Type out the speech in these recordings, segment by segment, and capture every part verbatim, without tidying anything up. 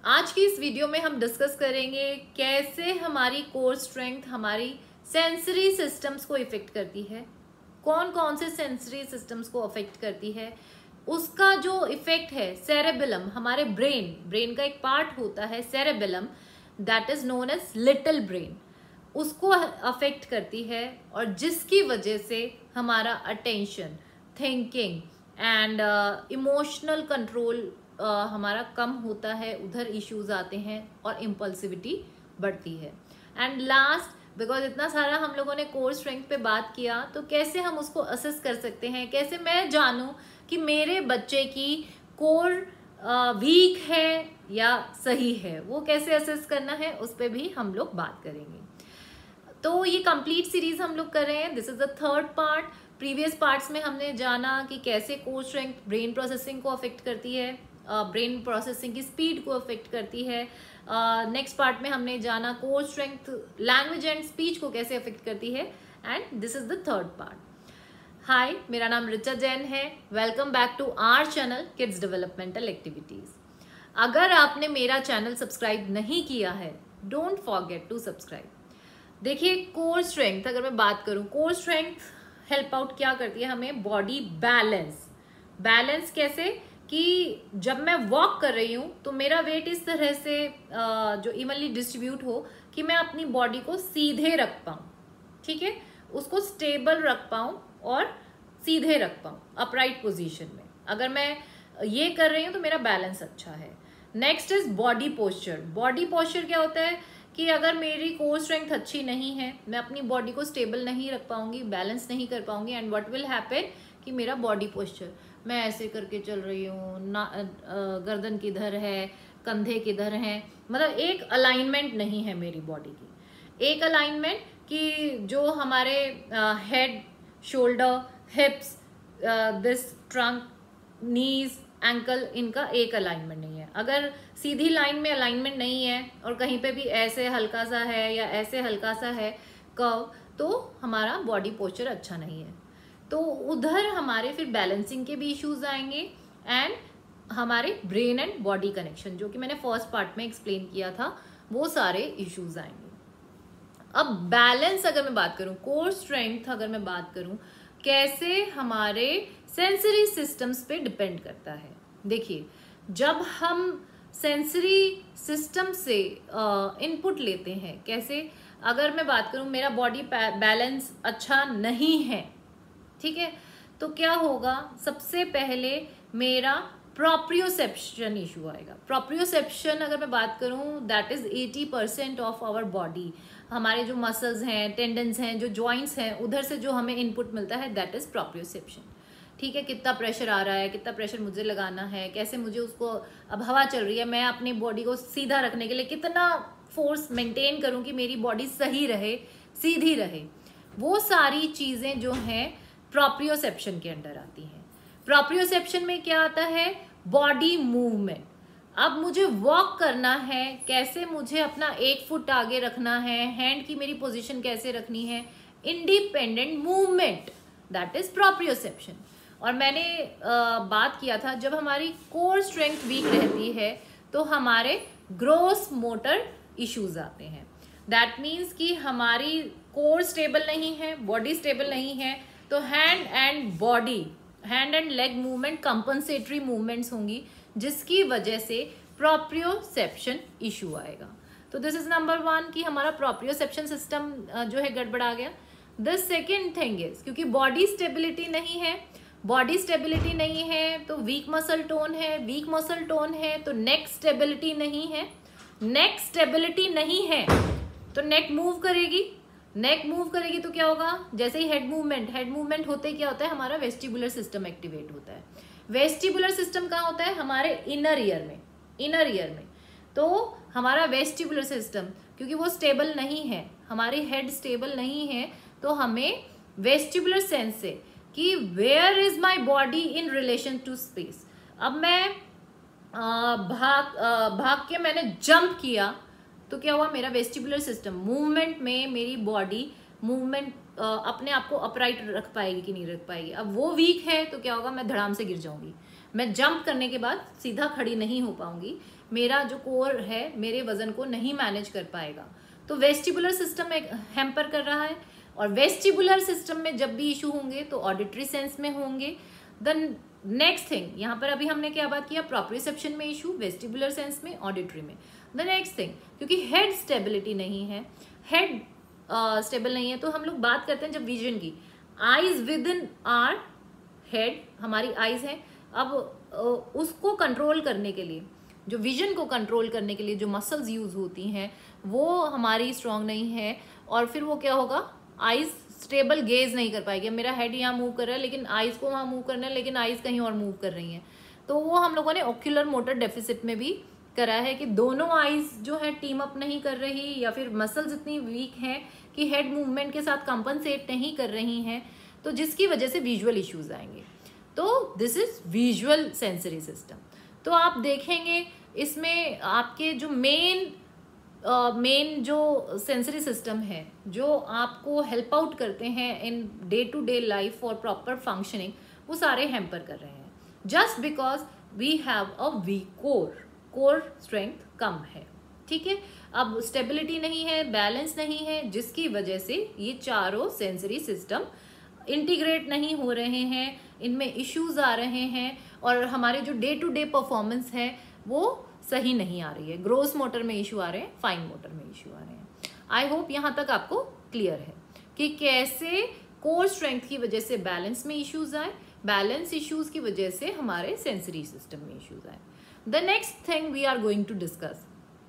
आज की इस वीडियो में हम डिस्कस करेंगे कैसे हमारी कोर स्ट्रेंथ हमारी सेंसरी सिस्टम्स को इफेक्ट करती है, कौन कौन से सेंसरी सिस्टम्स को अफेक्ट करती है, उसका जो इफेक्ट है सेरेबेलम, हमारे ब्रेन ब्रेन का एक पार्ट होता है cerebellum, that is known as little brain, उसको अफेक्ट करती है और जिसकी वजह से हमारा attention, thinking and emotional control हमारा कम होता है, उधर इश्यूज आते हैं और इम्पल्सिविटी बढ़ती है। एंड लास्ट, बिकॉज इतना सारा हम लोगों ने कोर स्ट्रेंथ पे बात किया, तो कैसे हम उसको असेस कर सकते हैं, कैसे मैं जानूं कि मेरे बच्चे की कोर वीक है या सही है, वो कैसे असेस करना है, उस पर भी हम लोग बात करेंगे। तो ये कंप्लीट सीरीज हम लोग कर रहे हैं, this is the third part. Previous parts में हमने जाना कि कैसे कोर स्ट्रेंथ ब्रेन प्रोसेसिंग को अफेक्ट करती है, ब्रेन uh, प्रोसेसिंग की स्पीड को अफेक्ट करती है। नेक्स्ट uh, पार्ट में हमने जाना core strength language and speech को कैसे अफेक्ट करती है, and this is the third part. Hi, मेरा नाम ऋचा जैन है। Welcome back to our channel kids developmental activities. अगर आपने मेरा चैनल सब्सक्राइब नहीं किया है, डोंट फॉरगेट टू सब्सक्राइब। देखिए, कोर स्ट्रेंथ अगर मैं बात करूं, कोर स्ट्रेंथ हेल्प आउट क्या करती है हमें, बॉडी बैलेंस। बैलेंस कैसे कि जब मैं वॉक कर रही हूँ तो मेरा वेट इस तरह से जो इवनली डिस्ट्रीब्यूट हो कि मैं अपनी बॉडी को सीधे रख पाऊँ, ठीक है, उसको स्टेबल रख पाऊँ और सीधे रख पाऊँ अपराइट पोजीशन में। अगर मैं ये कर रही हूँ तो मेरा बैलेंस अच्छा है। Next is body posture. Body posture क्या होता है कि अगर मेरी कोर स्ट्रेंथ अच्छी नहीं है, मैं अपनी बॉडी को स्टेबल नहीं रख पाऊंगी, बैलेंस नहीं कर पाऊंगी, एंड व्हाट विल हैपन कि मेरा बॉडी पोस्चर, मैं ऐसे करके चल रही हूँ, ना गर्दन किधर है, कंधे किधर हैं, मतलब एक अलाइनमेंट नहीं है मेरी बॉडी की। एक अलाइनमेंट कि जो हमारे head, shoulder, hips, this trunk, knees, ankle, इनका एक अलाइनमेंट नहीं है। अगर सीधी लाइन में अलाइनमेंट नहीं है और कहीं पे भी ऐसे हल्का सा है या ऐसे हल्का सा है कर्व, तो हमारा बॉडी पोस्चर अच्छा नहीं है। तो उधर हमारे फिर बैलेंसिंग के भी इश्यूज आएंगे एंड हमारे ब्रेन एंड बॉडी कनेक्शन, जो कि मैंने फर्स्ट पार्ट में एक्सप्लेन किया था, वो सारे इश्यूज आएंगे। अब बैलेंस अगर मैं बात करूं, कोर स्ट्रेंथ अगर मैं बात करूं, कैसे हमारे सेंसरी सिस्टम्स पे डिपेंड करता है। देखिए, जब हम सेंसरी सिस्टम से इनपुट लेते हैं, कैसे, अगर मैं बात करूं मेरा बॉडी बैलेंस अच्छा नहीं है, ठीक है, तो क्या होगा, सबसे पहले मेरा प्रोप्रियोसेप्शन इशू आएगा। प्रोप्रियोसेप्शन अगर मैं बात करूं, that is eighty percent of our body. हमारे जो मसल्स हैं, टेंडन्स हैं, जो जॉइंट्स हैं, उधर से जो हमें इनपुट मिलता है, दैट इज प्रोप्रियोसेप्शन। ठीक है, कितना प्रेशर आ रहा है, कितना प्रेशर मुझे लगाना है, कैसे मुझे उसको, अब हवा चल रही है, मैं अपनी बॉडी को सीधा रखने के लिए कितना फोर्स मेंटेन करूं कि मेरी बॉडी सही रहे, सीधी रहे, वो सारी चीजें जो हैं प्रोप्रियोसेप्शन के अंडर आती हैं। प्रोप्रियोसेप्शन में क्या आता है, बॉडी मूवमेंट। अब मुझे वॉक करना है, कैसे मुझे अपना एक फुट आगे रखना है, हैंड की मेरी पोजीशन कैसे रखनी है, independent movement, that is proprioception. और मैंने आ, बात किया था, जब हमारी कोर स्ट्रेंथ वीक रहती है तो हमारे ग्रोस मोटर इश्यूज आते हैं। दैट मीन्स कि हमारी कोर स्टेबल नहीं है, बॉडी स्टेबल नहीं है, तो hand and body, hand and leg movement compensatory movements होंगी, जिसकी वजह से प्रोप्रियोसेप्शन इशू आएगा। तो दिस इज नंबर वन कि हमारा प्रोप्रियोसेप्शन सिस्टम जो है गड़बड़ा गया। द सेकेंड थिंग इज, क्योंकि बॉडी स्टेबिलिटी नहीं है, बॉडी स्टेबिलिटी नहीं है तो वीक मसल टोन है, वीक मसल टोन है तो नेक स्टेबिलिटी नहीं है, नेक स्टेबिलिटी नहीं है तो नेक मूव करेगी, नेक मूव करेगी तो क्या होगा, जैसे ही हेड मूवमेंट, हेड मूवमेंट होते क्या होता है, हमारा वेस्टिबुलर सिस्टम एक्टिवेट होता है। वेस्टिबुलर सिस्टम कहाँ होता है, हमारे इनर ईयर में, इनर ईयर में। तो हमारा वेस्टिबुलर सिस्टम क्योंकि वो स्टेबल नहीं है, हमारी हेड स्टेबल नहीं है, तो हमें वेस्टिबुलर सेंस से कि where is my body in relation to space. अब मैं आ, भाग आ, भाग के मैंने जंप किया तो क्या हुआ, मेरा वेस्टिबुलर सिस्टम मूवमेंट में, मेरी बॉडी मूवमेंट अपने आप को अपराइट रख पाएगी कि नहीं रख पाएगी। अब वो वीक है तो क्या होगा, मैं धड़ाम से गिर जाऊंगी, मैं जंप करने के बाद सीधा खड़ी नहीं हो पाऊंगी, मेरा जो कोर है मेरे वजन को नहीं मैनेज कर पाएगा। तो वेस्टिबुलर सिस्टम एक हैम्पर कर रहा है, और वेस्टिबुलर सिस्टम में जब भी इशू होंगे तो ऑडिटरी सेंस में होंगे। देन नेक्स्ट थिंग, यहाँ पर अभी हमने क्या बात किया, प्रॉप्रियोसेप्शन में इशू, वेस्टिबुलर सेंस में, ऑडिटरी में। द नेक्स्ट थिंग, क्योंकि हेड स्टेबिलिटी नहीं है, हेड स्टेबल uh, नहीं है, तो हम लोग बात करते हैं जब विजन की, eyes within our head, हमारी आईज है, अब uh, उसको कंट्रोल करने के लिए, जो विजन को कंट्रोल करने के लिए जो मसल्स यूज होती हैं वो हमारी स्ट्रांग नहीं है, और फिर वो क्या होगा, आईज स्टेबल गेज नहीं कर पाएगी। मेरा हेड यहाँ मूव कर रहा है लेकिन आईज को वहाँ मूव करना है, लेकिन आईज कहीं और मूव कर रही हैं। तो वो हम लोगों ने ऑक्यूलर मोटर डेफिसिट में भी करा है कि दोनों आईज जो है टीम अप नहीं कर रही, या फिर मसल्स इतनी वीक हैं कि हेड मूवमेंट के साथ कंपनसेट नहीं कर रही हैं, तो जिसकी वजह से विजुअल इश्यूज आएंगे। तो this is visual sensory system. तो आप देखेंगे इसमें आपके जो मेन मेन uh, जो सेंसरी सिस्टम है जो आपको हेल्प आउट करते हैं in day to day life for proper functioning, वो सारे हैम्पर कर रहे हैं, just because we have a weak core, core strength कम है। ठीक है, अब स्टेबिलिटी नहीं है, बैलेंस नहीं है, जिसकी वजह से ये चारों सेंसरी सिस्टम इंटीग्रेट नहीं हो रहे हैं, इनमें इश्यूज आ रहे हैं, और हमारे जो डे टू डे परफॉर्मेंस है वो सही नहीं आ रही है। ग्रोस मोटर में इशू आ रहे हैं, फाइन मोटर में इशू आ रहे हैं। आई होप यहाँ तक आपको क्लियर है कि कैसे कोर स्ट्रेंथ की वजह से बैलेंस में इश्यूज आए, बैलेंस इश्यूज की वजह से हमारे सेंसरी सिस्टम में इश्यूज आए। The next thing we are going to discuss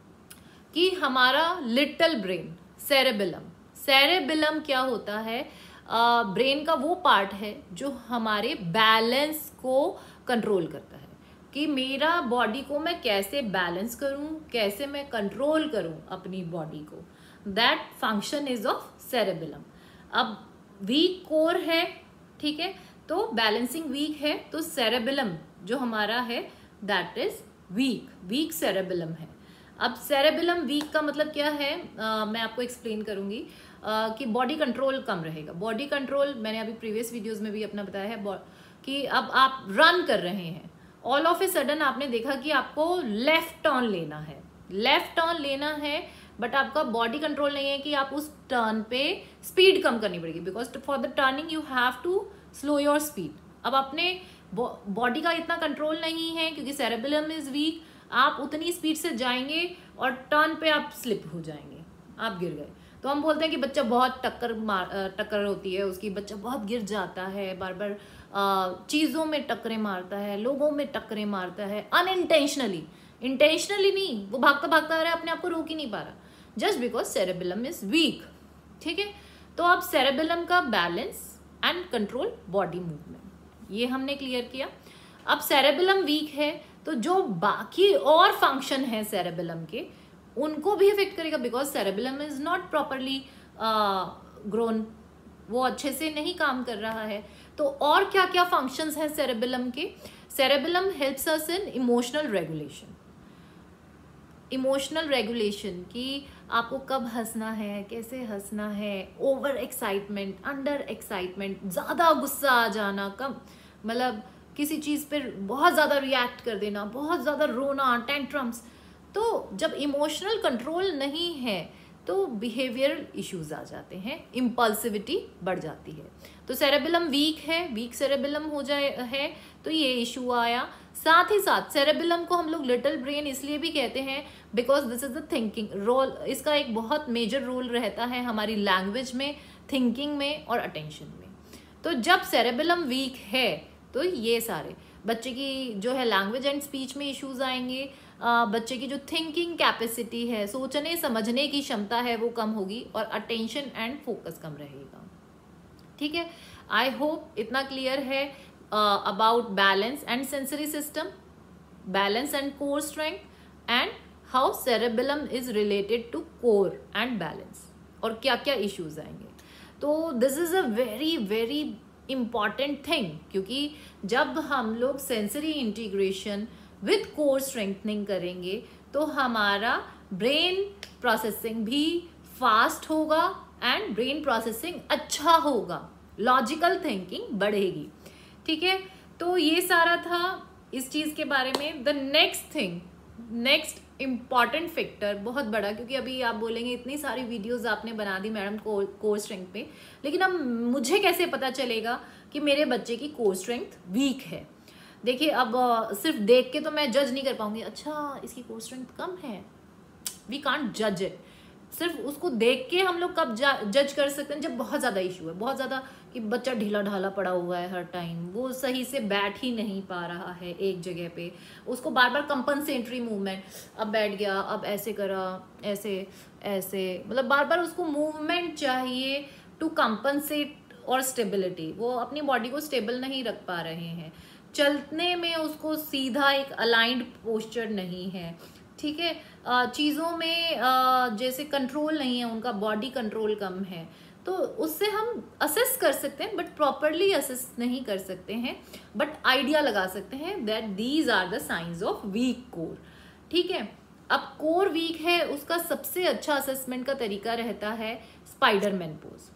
कि हमारा लिटिल ब्रेन, सेरेबेलम, सेरेबेलम क्या होता है, ब्रेन uh, का वो पार्ट है जो हमारे बैलेंस को कंट्रोल करता है, कि मेरा बॉडी को मैं कैसे बैलेंस करूं, कैसे मैं कंट्रोल करूं अपनी बॉडी को, that function is of cerebellum. अब वीक कोर है, ठीक है, तो बैलेंसिंग वीक है, तो सेरेबेलम जो हमारा है that is weak, weak cerebellum है। अब सेरेबेलम वीक का मतलब क्या है, आ, मैं आपको एक्सप्लेन करूंगी आ, कि बॉडी कंट्रोल कम रहेगा। बॉडी कंट्रोल मैंने अभी प्रीवियस वीडियोस में भी अपना बताया है कि अब आप रन कर रहे हैं, ऑल ऑफ ए सडन आपने देखा कि आपको लेफ्ट टर्न लेना है, लेफ्ट टर्न लेना है, बट आपका बॉडी कंट्रोल नहीं है कि आप उस टर्न पे स्पीड कम करनी पड़ेगी, because for the turning you have to slow your speed. अब अपने बॉडी का इतना कंट्रोल नहीं है क्योंकि सेरेबेलम इज वीक, आप उतनी स्पीड से जाएंगे और टर्न पे आप स्लिप हो जाएंगे, आप गिर गए। तो हम बोलते हैं कि बच्चा बहुत टक्कर मार टक्कर होती है उसकी, बच्चा बहुत गिर जाता है, बार बार चीज़ों में टक्करें मारता है, लोगों में टक्करें मारता है, अनइंटेंशनली, इंटेंशनली नहीं, वो भागता भागता आ रहा है, अपने आप को रोक ही नहीं पा रहा, just because cerebellum is weak. ठीक है, तो अब सेरेबेलम का balance and control body movement, ये हमने क्लियर किया। अब सेरेबेलम वीक है तो जो बाकी और फंक्शन है सेरेबेलम के, उनको भी इफेक्ट करेगा, because cerebellum is not properly grown, वो अच्छे से नहीं काम कर रहा है। तो और क्या क्या फंक्शंस हैं सेरेबेलम के, cerebellum helps us in emotional regulation, emotional regulation कि आपको कब हंसना है, कैसे हंसना है, ओवर एक्साइटमेंट, अंडर एक्साइटमेंट, ज़्यादा गुस्सा आ जाना, कम मतलब किसी चीज़ पर बहुत ज़्यादा रिएक्ट कर देना, बहुत ज़्यादा रोना, टेंट्रम्स। तो जब इमोशनल कंट्रोल नहीं है तो बिहेवियरल इश्यूज आ जाते हैं, इम्पल्सिविटी बढ़ जाती है। तो सेरेबेलम वीक है, वीक सेरेबेलम हो जाए है तो ये इशू आया। साथ ही साथ सेरेबेलम को हम लोग लिटिल ब्रेन इसलिए भी कहते हैं because this is the thinking role, इसका एक बहुत मेजर रोल रहता है हमारी लैंग्वेज में, थिंकिंग में और अटेंशन में। तो जब सेरेबेलम वीक है तो ये सारे बच्चे की जो है लैंग्वेज एंड स्पीच में इश्यूज आएंगे, Uh, बच्चे की जो थिंकिंग कैपेसिटी है, सोचने समझने की क्षमता है, वो कम होगी, और अटेंशन एंड फोकस कम रहेगा। ठीक है, आई होप इतना क्लियर है about balance and sensory system, balance and core strength, and how cerebellum is related to core and balance, और क्या क्या इश्यूज आएंगे। तो this is a very very important thing, क्योंकि जब हम लोग sensory integration with core strengthening करेंगे तो हमारा ब्रेन प्रोसेसिंग भी फास्ट होगा एंड ब्रेन प्रोसेसिंग अच्छा होगा, लॉजिकल थिंकिंग बढ़ेगी। ठीक है, तो ये सारा था इस चीज़ के बारे में। The next thing, next important factor बहुत बड़ा, क्योंकि अभी आप बोलेंगे इतनी सारी वीडियोस आपने बना दी मैडम कोर स्ट्रेंथ पे, लेकिन अब मुझे कैसे पता चलेगा कि मेरे बच्चे की कोर स्ट्रेंथ वीक है। देखिए अब सिर्फ देख के तो मैं जज नहीं कर पाऊंगी, अच्छा इसकी कोर स्ट्रेंथ कम है, वी कांट जज इट। सिर्फ उसको देख के हम लोग कब जज कर सकते हैं, जब बहुत ज़्यादा इशू है, बहुत ज़्यादा कि बच्चा ढीला ढाला पड़ा हुआ है हर टाइम, वो सही से बैठ ही नहीं पा रहा है एक जगह पे, उसको बार बार कंपनसेटरी मूवमेंट, अब बैठ गया, अब ऐसे करा, ऐसे ऐसे, मतलब बार बार उसको मूवमेंट चाहिए टू कंपनसेट और स्टेबिलिटी, वो अपनी बॉडी को स्टेबल नहीं रख पा रहे हैं, चलने में उसको सीधा एक अलाइंड पोस्चर नहीं है, ठीक है, चीज़ों में जैसे कंट्रोल नहीं है, उनका बॉडी कंट्रोल कम है, तो उससे हम असेस कर सकते हैं, बट प्रॉपरली असेस नहीं कर सकते हैं, बट आइडिया लगा सकते हैं that these are the science of weak core, ठीक है। अब कोर वीक है, उसका सबसे अच्छा असेसमेंट का तरीका रहता है स्पाइडरमैन पोज,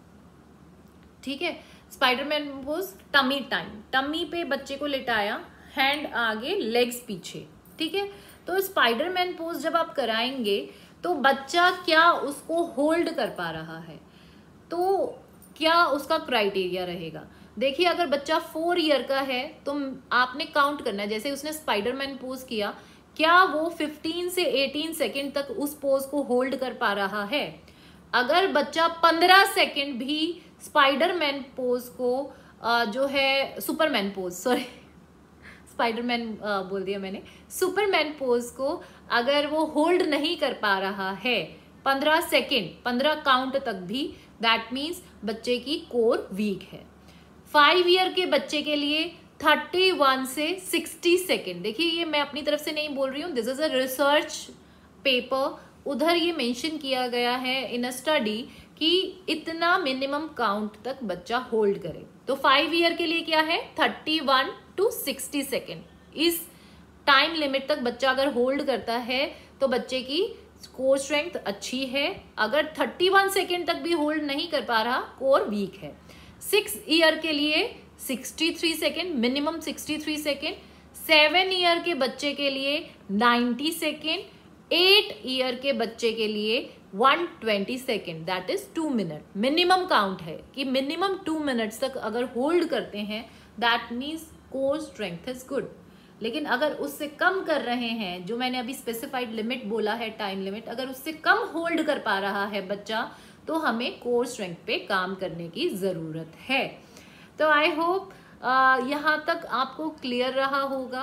ठीक है। Spiderman pose, tummy time, tummy पे बच्चे को लिटाया, हैंड आगे, लेग्स पीछे, ठीक है। तो स्पाइडरमैन पोज जब आप कराएंगे तो बच्चा क्या उसको होल्ड कर पा रहा है, तो क्या उसका क्राइटेरिया रहेगा। देखिए अगर बच्चा फोर ईयर का है तो आपने काउंट करना है, जैसे उसने स्पाइडरमैन पोज किया, क्या वो फिफ्टीन से एटीन सेकेंड तक उस पोज को होल्ड कर पा रहा है। अगर बच्चा पंद्रह सेकेंड भी स्पाइडरमैन पोज को जो है सुपरमैन पोज, सॉरी स्पाइडरमैन बोल दिया मैंने, सुपरमैन पोज को अगर वो होल्ड नहीं कर पा रहा है पंद्रह सेकेंड, पंद्रह काउंट तक भी, दैट मीन्स बच्चे की कोर वीक है। फाइव ईयर के बच्चे के लिए थर्टी वन से सिक्सटी सेकेंड, देखिए ये मैं अपनी तरफ से नहीं बोल रही हूँ, this is a research paper, उधर ये मेंशन किया गया है इन अ स्टडी कि इतना मिनिमम काउंट तक बच्चा होल्ड करे। तो फाइव ईयर के लिए क्या है, thirty one to sixty second, इस टाइम लिमिट तक बच्चा अगर होल्ड करता है तो बच्चे की कोर स्ट्रेंथ अच्छी है। अगर थर्टी वन सेकेंड तक भी होल्ड नहीं कर पा रहा, कोर वीक है। सिक्स ईयर के लिए sixty three second, minimum sixty three second. Seven year के बच्चे के लिए नाइन्टी सेकेंड। एट ईयर के बच्चे के लिए one twenty second, that is two minute. Minimum count है कि मिनिमम टू मिनट्स तक अगर होल्ड करते हैं, that means core strength is good. लेकिन अगर उससे कम कर रहे हैं, जो मैंने अभी स्पेसिफाइड लिमिट बोला है, टाइम लिमिट, अगर उससे कम होल्ड कर पा रहा है बच्चा, तो हमें कोर स्ट्रेंथ पे काम करने की ज़रूरत है। तो आई होप यहाँ तक आपको क्लियर रहा होगा।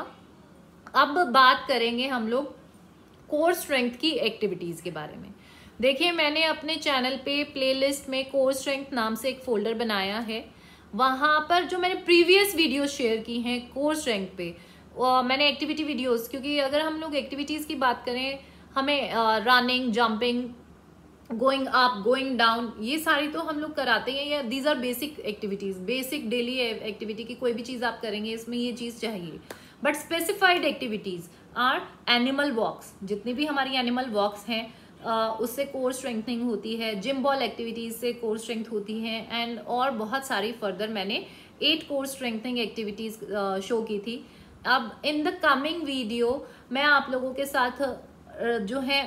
अब बात करेंगे हम लोग कोर स्ट्रेंथ की एक्टिविटीज़ के बारे में। देखिए मैंने अपने चैनल पे प्लेलिस्ट में कोर स्ट्रेंथ नाम से एक फोल्डर बनाया है, वहाँ पर जो मैंने प्रीवियस वीडियो शेयर की हैं कोर स्ट्रेंथ पे, Uh, मैंने एक्टिविटी वीडियोस, क्योंकि अगर हम लोग एक्टिविटीज़ की बात करें, हमें running, jumping, going up, going down, ये सारी तो हम लोग कराते हैं, या these are basic activities, basic daily activity की कोई भी चीज़ आप करेंगे इसमें ये चीज़ चाहिए। But specified activities are animal walks, जितनी भी हमारी एनिमल वॉक्स हैं uh, उससे कोर स्ट्रेंथनिंग होती है, जिम बॉल एक्टिविटीज़ से कोर स्ट्रेंथ होती है, एंड और बहुत सारी फर्दर मैंने eight core strengthening activities show की थी। अब इन द कमिंग वीडियो मैं आप लोगों के साथ जो है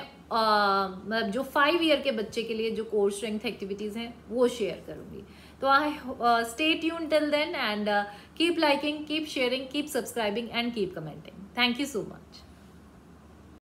जो फाइव ईयर के बच्चे के लिए जो कोर स्ट्रेंथ एक्टिविटीज़ हैं वो शेयर करूँगी। तो I stay tune till then, and keep liking, keep sharing, keep subscribing and keep commenting. Thank you so much.